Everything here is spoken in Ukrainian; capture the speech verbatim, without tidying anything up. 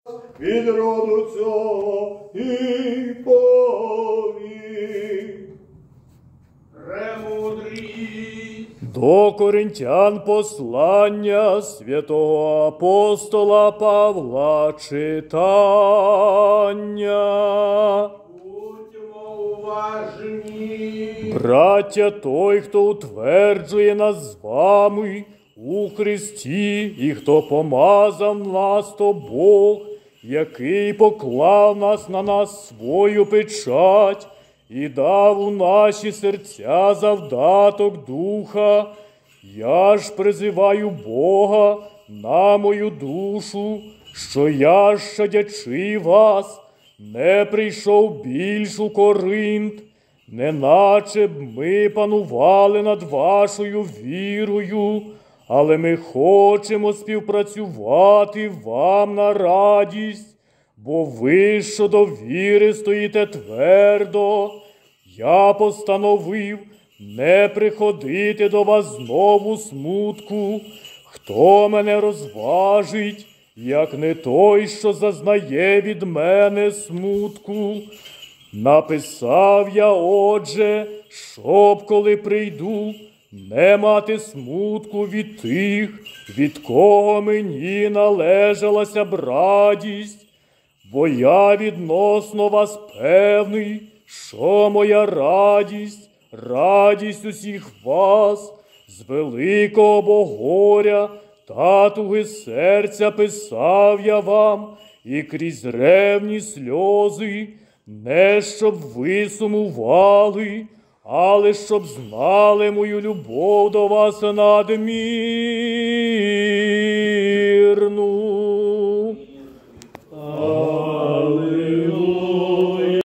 від роду цього і повік. Премудрість. До Коринтян послання святого апостола Павла читання. Будьмо уважні. Браття, той, хто утверджує нас з вами у Христі, і хто помазав нас, то Бог, який поклав нас на нас свою печать і дав у наші серця завдаток Духа. Я ж призиваю Бога на мою душу, що я, щадячи вас, не прийшов більш у Коринт, неначе б ми панували над вашою вірою, але ми хочемо співпрацювати вам на радість, бо ви щодо віри стоїте твердо. Я постановив не приходити до вас знову смутку. Хто мене розважить, як не той, що зазнає від мене смутку? Написав я, отже, щоб, коли прийду, не мати смутку від тих, від кого мені належалася б радість, бо я відносно вас певний, що моя радість, радість усіх вас, з великого бо горя та туги серця писав я вам, і крізь ревні сльози, не щоб ви сумували, але щоб знали мою любов до вас надмірну.